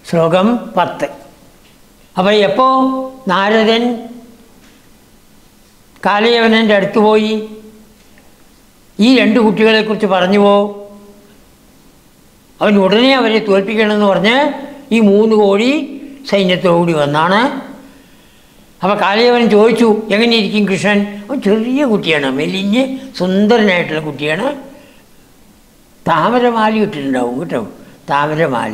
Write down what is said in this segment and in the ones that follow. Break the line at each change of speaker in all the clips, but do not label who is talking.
ശ്ലോകം 10. അപ്പോൾ എപ്പോൾ നാരദൻ കാലയവനൻ്റെ അടുത്ത് പോയി ഈ 2 കുട്ടികളെക്കുറിച്ച് പറഞ്ഞുവോ, അവൻ ഉടനെ അവരെ തോൽപ്പിക്കണമെന്ന് പറഞ്ഞ് ഈ 3 കോടി സൈന്യത്തോടുകൂടി വന്നാണ്. അപ്പോൾ കാലയവൻ ചോദിച്ചു, എങ്ങനെയിരിക്കും കൃഷ്ണൻ? അവൻ ചെറിയ കുട്ടിയാണ്, മെലിഞ്ഞ് സുന്ദരനായിട്ടുള്ള കുട്ടിയാണ്. താമരമാല ഇട്ടിട്ടുണ്ടാവും കേട്ടോ, താമരമാല.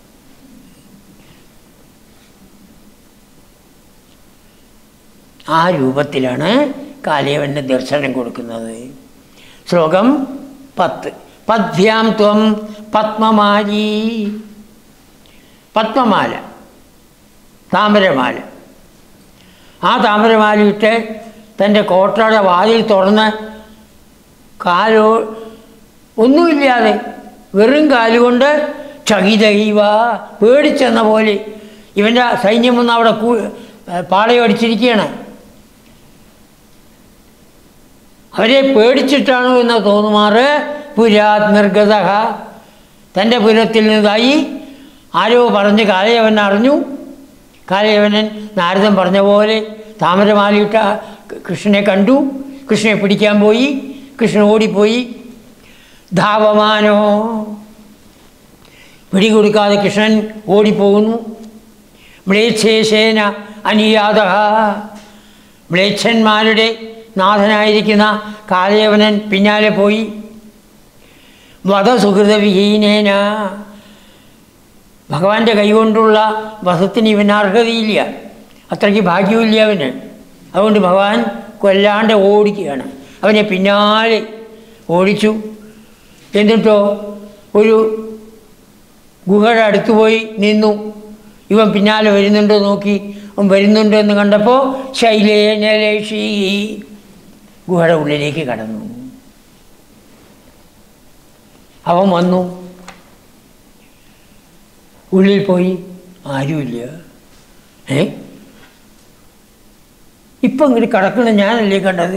ആ രൂപത്തിലാണ് കാലയവന് ദർശനം കൊടുക്കുന്നത്. ശ്ലോകം 10. പദ്ഭ്യാം ത്വം പത്മമാലീ. പത്മമാല, താമരമാല. ആ താമരമാലയിട്ട് തൻ്റെ കോട്ടയുടെ വാതിൽ തുറന്ന് കാലോ ഒന്നുമില്ലാതെ വെറും കാലുകൊണ്ട് ചകിതൈവ പേടിച്ചെന്ന പോലെ ഇവൻ്റെ സൈന്യം ഒന്ന് അവിടെ പാളയടിച്ചിരിക്കുകയാണ്. അവരെ പേടിച്ചിട്ടാണോ എന്ന് തോന്നുമാറ് പുരാത് നിർഗത, തൻ്റെ പുരത്തിൽ നിന്നതായി ആരോ പറഞ്ഞ് കാലയവൻ അറിഞ്ഞു. കാലയവനൻ നാരദൻ പറഞ്ഞ പോലെ താമരമാലയിട്ട കൃഷ്ണനെ കണ്ടു. കൃഷ്ണനെ പിടിക്കാൻ പോയി. കൃഷ്ണൻ ഓടിപ്പോയി. ധാവമാനോ, പിടികൊടുക്കാതെ കൃഷ്ണൻ ഓടിപ്പോകുന്നു. മ്ലേച്ഛേശേന അനിയാത, മ്ലേച്ഛന്മാരുടെ നാഥനായിരിക്കുന്ന കാലയവനൻ പിന്നാലെ പോയി. വധസുഹൃതവിഹീനേന, ഭഗവാന്റെ കൈകൊണ്ടുള്ള വധത്തിന് ഇവന് അർഹതയില്ല, അത്രയ്ക്ക് ഭാഗ്യമില്ല അവന്. അതുകൊണ്ട് ഭഗവാൻ കൊല്ലാണ്ട് ഓടിക്കുകയാണ്. അവനെ പിന്നാലെ ഓടിച്ചു. എന്നിട്ടോ ഒരു ഗുഹയുടെ അടുത്ത് പോയി നിന്നു. ഇവൻ പിന്നാലെ വരുന്നുണ്ടോ നോക്കി. അവൻ വരുന്നുണ്ടോ എന്ന് കണ്ടപ്പോൾ ശൈലേനലേഷി, ഗുഹയുടെ ഉള്ളിലേക്ക് കടന്നു. അവൻ വന്നു. ഉള്ളിൽ പോയി, ആരുമില്ല. ഇപ്പം ഇങ്ങോട്ട് കിടക്കണ ഞാനല്ലേ കണ്ടത്?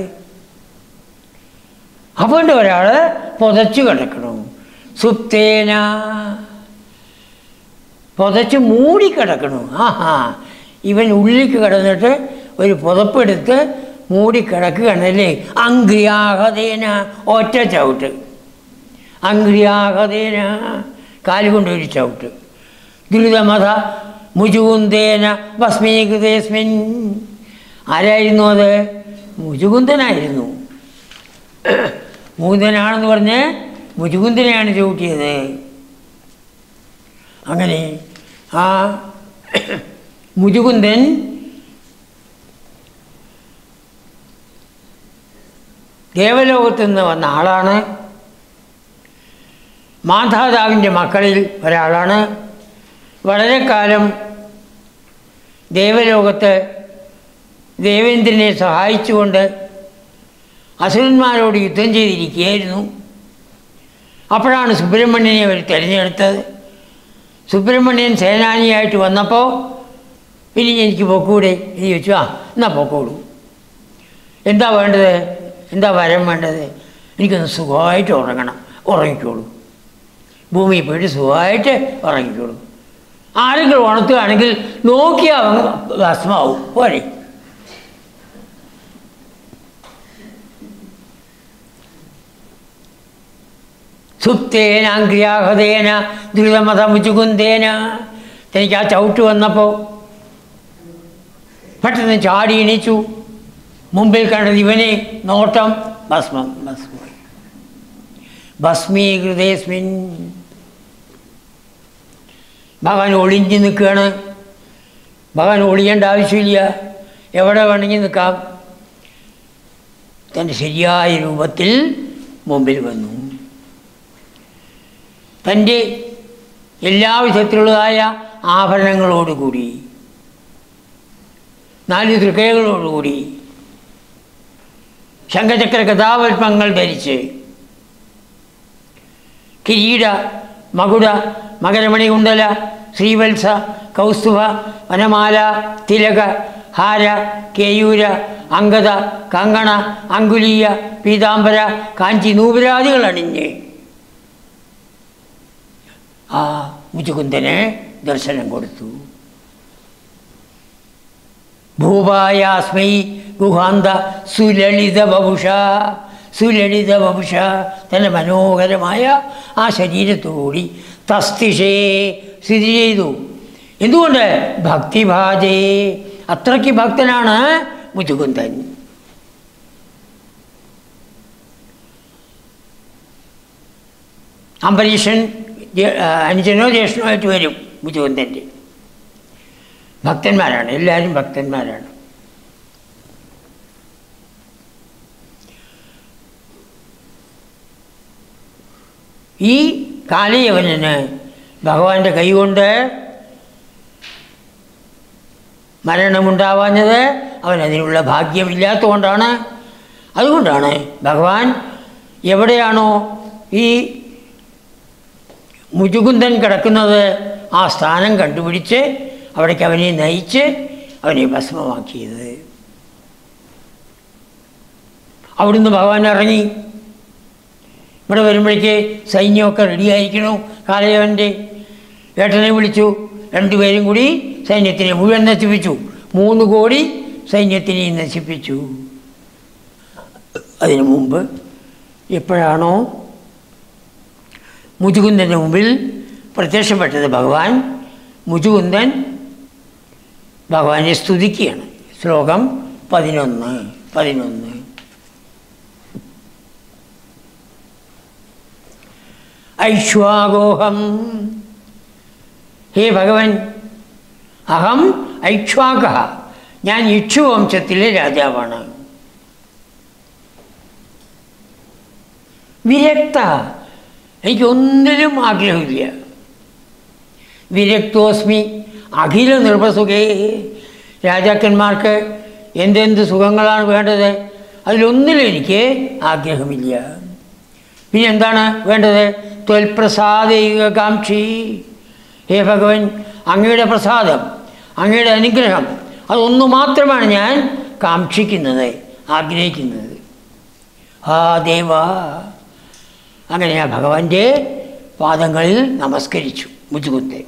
അവൻ്റെ ഒരാൾ പുതച്ചു കിടക്കണു. സുപ്തേന, പുതച്ച് മൂടിക്കിടക്കണു. ആഹാ, ഇവൻ ഉള്ളിലേക്ക് കിടന്നിട്ട് ഒരു പുതപ്പെടുത്ത് മൂടിക്കിടക്കുകയാണല്ലേ. അങ്ക്രിയാഹതേന, ഒറ്റ ചവിട്ട്. അങ്ക്രിയാഹതേന, കാലുകൊണ്ടൊരു ചവിട്ട്. ദ്രുതമത മുജുകുന്ദേന ഭസ്മീകൃതേസ്മിൻ. ആരായിരുന്നു അത്? മുജുകുന്ദനായിരുന്നു. മുകുന്ദനാണെന്ന് പറഞ്ഞ് മുജുകുന്ദനെയാണ് ചവിട്ടിയത്. അങ്ങനെ ആ മുജുകുന്ദൻ ദേവലോകത്തു നിന്ന് വന്ന ആളാണ്. മാധാതാവിൻ്റെ മക്കളിൽ ഒരാളാണ്. വളരെ കാലം ദേവലോകത്ത് ദേവേന്ദ്രനെ സഹായിച്ചുകൊണ്ട് അസുരന്മാരോട് യുദ്ധം ചെയ്തിരിക്കുകയായിരുന്നു. അപ്പോഴാണ് സുബ്രഹ്മണ്യനെ അവർ തിരഞ്ഞെടുത്തത്. സുബ്രഹ്മണ്യൻ സേനാനിയായിട്ട് വന്നപ്പോൾ ഇനി എനിക്ക് പൊക്കൂടെ എന്ന് ചോദിച്ചു. എന്നാൽ പൊക്കോളൂ. എന്താ വേണ്ടത്? എന്താ വരം വേണ്ടത്? എനിക്കൊന്ന് സുഖമായിട്ട് ഉറങ്ങണം. ഉറങ്ങിക്കോളൂ, ഭൂമിയിൽ പോയിട്ട് സുഖമായിട്ട് ഉറങ്ങിക്കോളൂ. ആരെങ്കിലും ഉണർത്തുകയാണെങ്കിൽ നോക്കിയാൽ അവൻ ഭസ്മാവും പോരെ. സുപ്തേന അങ്ക്രിയാഹതേന ദ്രുതമത മുചുകുന്ദേന. തനിക്ക് ആ ചവിട്ട് വന്നപ്പോൾ പെട്ടെന്ന് ചാടി എണീച്ചു. മുമ്പിൽ കണ്ടത് ഇവനെ നോട്ടം ഭസ്മം. ഭസ്മീകൃതേസ്മിൻ. ഭഗവാൻ ഒളിഞ്ഞു നിൽക്കുകയാണ്. ഭഗവാൻ ഒളിയേണ്ട ആവശ്യമില്ല, എവിടെ വേണമെങ്കിൽ നിൽക്കാം. തൻ്റെ ശരിയായ രൂപത്തിൽ മുമ്പിൽ വന്നു. തൻ്റെ എല്ലാ വിധത്തിലുള്ളതായ ആഭരണങ്ങളോടുകൂടി, 4 തൃക്കൈകളോടുകൂടി, ശംഖചക്ര ഗദാപത്മങ്ങൾ ധരിച്ച്, കിരീട മകുട മകരമണി കുണ്ടല ശ്രീവത്സ കൗസ്തുഭ വനമാല തിലക ഹാര കേയൂര അങ്കത കങ്കണ അങ്കുലീയ പീതാംബര കാഞ്ചി നൂപുരാദികൾ അണിഞ്ഞ് ആ മുചുകുന്ദനെ ദർശനം കൊടുത്തു. ഭൂപായാസ്മൈ ഗുഹാന്ത സുലളിത വപുഷ, സുലളിത വപുഷ, തന്നെ മനോഹരമായ ആ ശരീരത്തോടുകൂടി തസ്തിഷേ സ്ഥിതി ചെയ്തു. എന്തുകൊണ്ട്? ഭക്തിഭാജേ, അത്രയ്ക്ക് ഭക്തനാണ് മുചുകുന്ദൻ. അംബരീഷൻ അനുജനോ ജ്യേഷ്ഠനോ ആയിട്ട് വരും മുചുകുന്ദൻ്റെ. ഭക്തന്മാരാണ്, എല്ലാവരും ഭക്തന്മാരാണ്. ഈ കാലയവനന് ഭഗവാന്റെ കൈകൊണ്ട് മരണമുണ്ടാവാഞ്ഞത് അവനതിനുള്ള ഭാഗ്യമില്ലാത്തതുകൊണ്ടാണ്. അതുകൊണ്ടാണ് ഭഗവാൻ എവിടെയാണോ ഈ മുചുകുന്ദൻ കിടക്കുന്നത് ആ സ്ഥാനം കണ്ടുപിടിച്ച് അവിടേക്ക് അവനെ നയിച്ച് അവനെ ഭസ്മമാക്കിയത്. അവിടുന്ന് ഭഗവാൻ ഇറങ്ങി. ഇവിടെ വരുമ്പോഴേക്ക് സൈന്യമൊക്കെ റെഡിയായിരിക്കണു. കാലയവൻ്റെ ഏട്ടനെ വിളിച്ചു. രണ്ടുപേരും കൂടി സൈന്യത്തിനെ മുഴുവൻ നശിപ്പിച്ചു. 3 കോടി സൈന്യത്തിനെ നശിപ്പിച്ചു. അതിനു മുമ്പ് എപ്പോഴാണോ മുചുകുന്ദൻ്റെ മുമ്പിൽ പ്രത്യക്ഷപ്പെട്ടത് ഭഗവാൻ, മുചുകുന്ദൻ ഭഗവാനെ സ്തുതിക്കുകയാണ്. ശ്ലോകം 11. ഐക്ഷ്വാകോഹം, ഹേ ഭഗവൻ, അഹം ഐക്ഷ്വാക, ഞാൻ ഇക്ഷ്വംശത്തിലെ രാജാവാണ്. വിരക്ത, എനിക്കൊന്നിലും ആഗ്രഹമില്ല. വിരക്തോസ്മി അഖില നൃപസുഖേ, രാജാക്കന്മാർക്ക് എന്തെന്ത് സുഖങ്ങളാണ് വേണ്ടത്, അതിലൊന്നിലും എനിക്ക് ആഗ്രഹമില്ല. പിന്നെ എന്താണ് വേണ്ടത്? ത്വൽപ്രസാദൈകാംക്ഷി, ഹേ ഭഗവൻ, അങ്ങയുടെ പ്രസാദം, അങ്ങയുടെ അനുഗ്രഹം, അതൊന്നു മാത്രമാണ് ഞാൻ കാക്ഷിക്കുന്നത്, ആഗ്രഹിക്കുന്നത്. ആ ദേവ, അങ്ങനെ ആ ഭഗവാന്റെ പാദങ്ങളിൽ നമസ്കരിച്ചു മുചുകുന്ദൻ.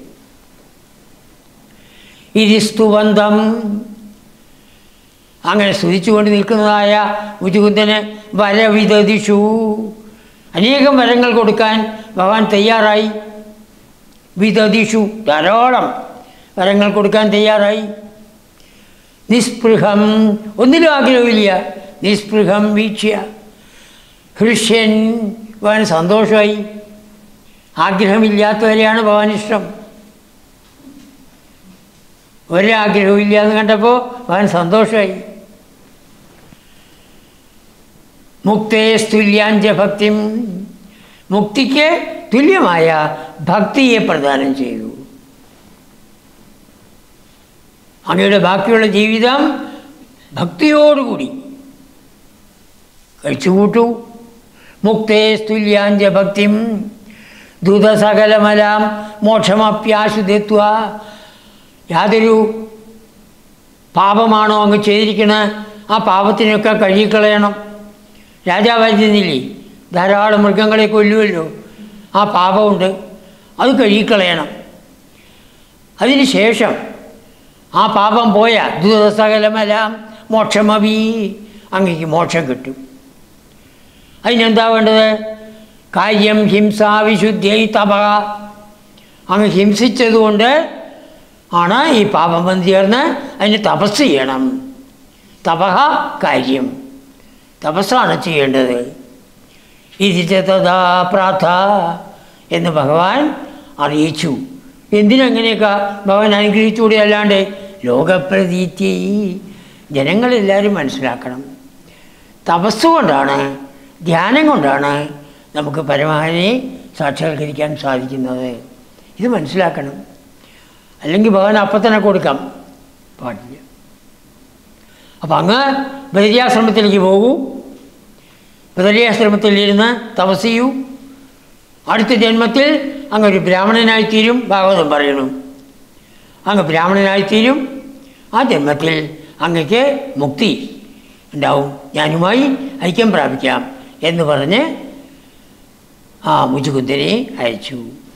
ഇതിസ്തുവന്തം, അങ്ങനെ സ്തുതിച്ചുകൊണ്ട് നിൽക്കുന്നതായ മുചുകുന്ദന് വരവിദദിഷു, അനേകം വരങ്ങൾ കൊടുക്കാൻ ഭഗവാൻ തയ്യാറായി. വിദദിഷു, ധാരാളം വരങ്ങൾ കൊടുക്കാൻ തയ്യാറായി. നിസ്പൃഹം, ഒന്നിലും ആഗ്രഹമില്ല. നിസ്പൃഹം വീക്ഷ്യ ഹൃഷ്യൻ, ഭഗവാൻ സന്തോഷമായി. ആഗ്രഹമില്ലാത്തവരെയാണ് ഭഗവാൻ ഇഷ്ടം. ഒരാഗ്രഹവും ഇല്ല എന്ന് കണ്ടപ്പോൾ ഭഗവാൻ സന്തോഷമായി. മുക്തേ തുല്യാഞ്ച ഭക്തിം, മുക്തിക്ക് തുല്യമായ ഭക്തിയെ പ്രദാനം ചെയ്തു. അങ്ങയുടെ ബാക്കിയുള്ള ജീവിതം ഭക്തിയോടുകൂടി കഴിച്ചുകൂട്ടു. മുക്തേ തുല്യാഞ്ച ഭക്തിം ദുതസകലമലാം മോക്ഷമപ്യാശുദ്ധത്വ, യാതൊരു പാപമാണോ അങ്ങ് ചെയ്തിരിക്കുന്നത് ആ പാപത്തിനൊക്കെ കഴുകിക്കളയണം. രാജാവായിരുന്നില്ലേ, ധാരാളം മൃഗങ്ങളെ കൊല്ലുമല്ലോ, ആ പാപമുണ്ട്, അത് കഴുകിക്കളയണം. അതിന് ശേഷം ആ പാപം പോയ ദുതസകലമെല്ലാം മോക്ഷമവി, അങ്ങേക്ക് മോക്ഷം കിട്ടും. അതിനെന്താ വേണ്ടത്? കാര്യം ഹിംസാവിശുദ്ധ്യൈ തപ, അങ്ങ് ഹിംസിച്ചതുകൊണ്ട് ആണ് ഈ പാപം വന്നു ചേർന്ന് അതിന് തപസ് ചെയ്യണം. തപഹ കാര്യം, തപസ്സാണ് ചെയ്യേണ്ടത്. ഇതിതഥാ പ്രാർത്ഥ എന്ന് ഭഗവാൻ അറിയിച്ചു. എന്തിനങ്ങനെയൊക്കെ ഭഗവാൻ അനുഗ്രഹിച്ചുകൂടി, അല്ലാണ്ട് ലോകപ്രതീതി, ജനങ്ങളെല്ലാവരും മനസ്സിലാക്കണം. തപസ്സുകൊണ്ടാണ്, ധ്യാനം കൊണ്ടാണ് നമുക്ക് പരമാവധി സാക്ഷാത്കരിക്കാൻ സാധിക്കുന്നത്. ഇത് മനസ്സിലാക്കണം. അല്ലെങ്കിൽ ഭഗവാൻ അപ്പം തന്നെ കൊടുക്കാം പാടില്ല. അപ്പം അങ്ങ് ബദരിയാശ്രമത്തിലേക്ക് പോകൂ, ബദരിയാശ്രമത്തിലിരുന്ന് തപസ് ചെയ്യൂ. അടുത്ത ജന്മത്തിൽ അങ്ങൊരു ബ്രാഹ്മണനായിത്തീരും. ഭാഗവതം പറയണു, അങ്ങ് ബ്രാഹ്മണനായിത്തീരും. ആ ജന്മത്തിൽ അങ്ങക്ക് മുക്തി ഉണ്ടാവും, ഞാനുമായി ഐക്യം പ്രാപിക്കാം എന്ന് പറഞ്ഞ് ആ മുചുകുന്ദനെ അയച്ചു.